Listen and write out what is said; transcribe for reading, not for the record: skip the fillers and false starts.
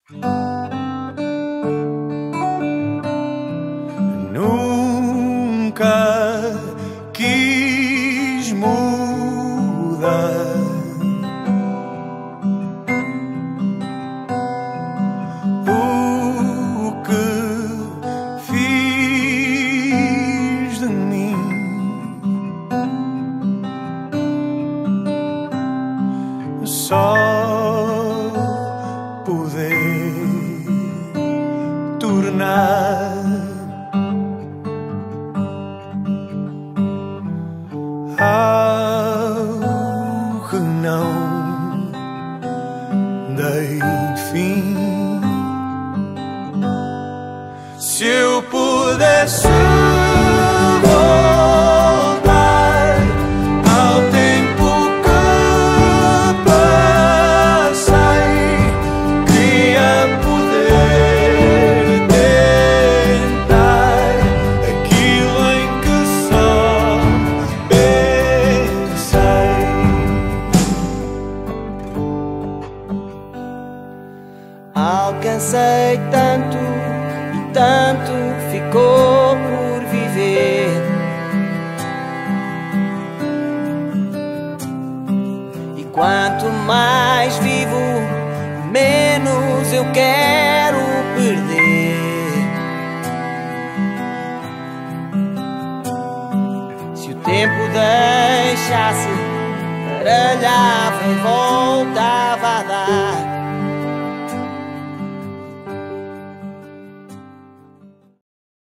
Nunca quis mudar. O que fiz de mim? Só poder tornar ao que não dei fim. Se eu pudesse voltar ao tempo que passei, queria poder tentar aquilo em que só pensei. Alcancei tanto e tanto ficou por viver. E quanto mais vivo, menos eu quero perder. Se o tempo deixasse, baralhava e voltava a dar.